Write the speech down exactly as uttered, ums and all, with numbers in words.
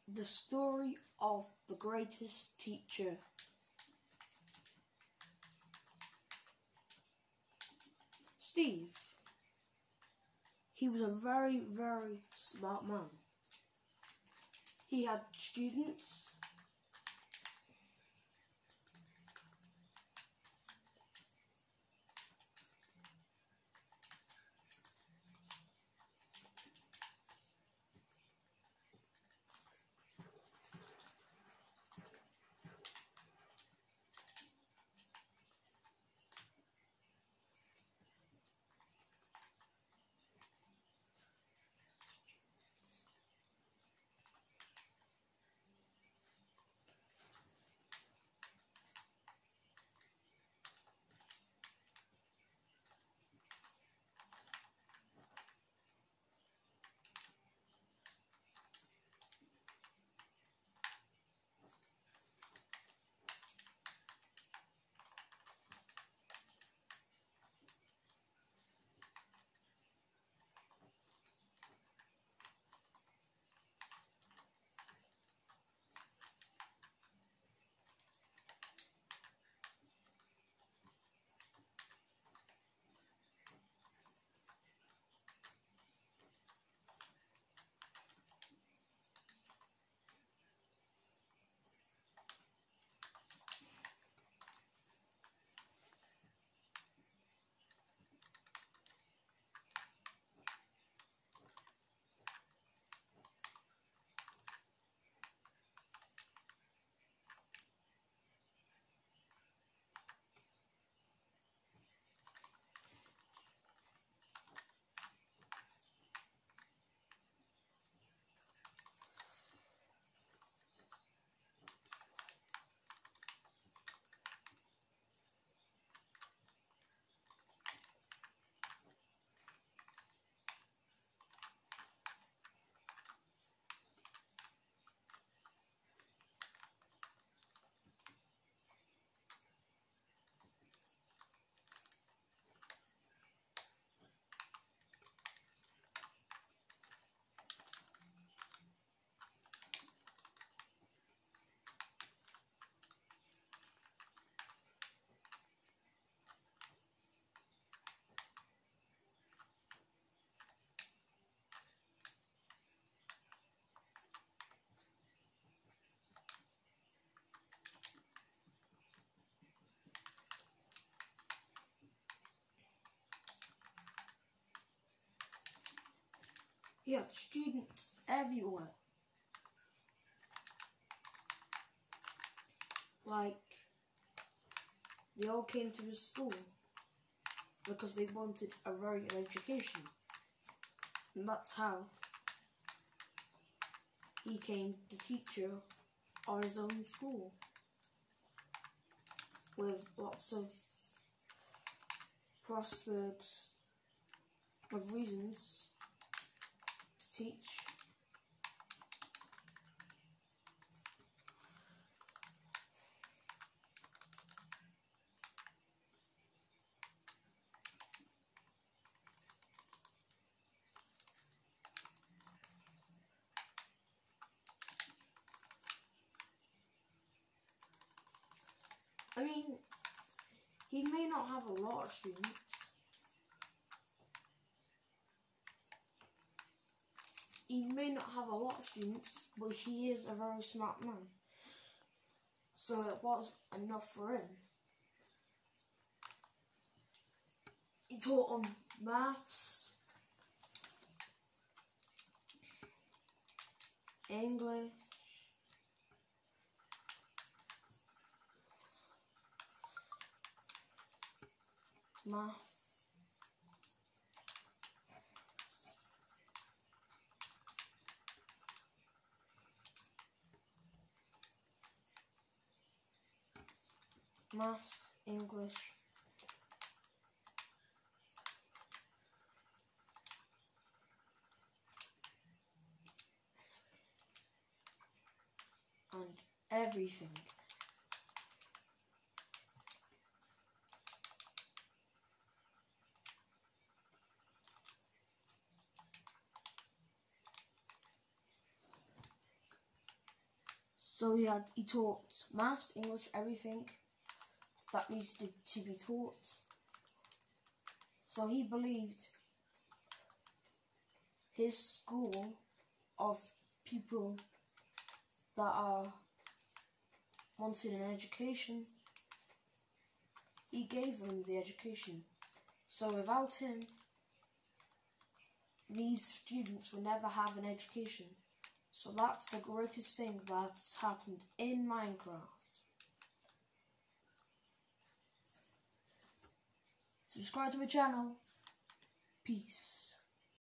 The story of the greatest teacher. Steve. He was a very, very smart man. He had students He had students everywhere. Like, they all came to his school because they wanted a very good education. And that's how he became the teacher of his own school, with lots of prospects of reasons to teach. I mean, he may not have a lot of students. He may not have a lot of students, but he is a very smart man. So it was enough for him. He taught them maths, English, math, maths, English, and everything. So he had he taught maths, English, everything that needs to, to be taught. So he believed his school of people that are wanted an education, he gave them the education. So without him, these students will never have an education. So that's the greatest thing that's happened in Minecraft. Subscribe to my channel. Peace.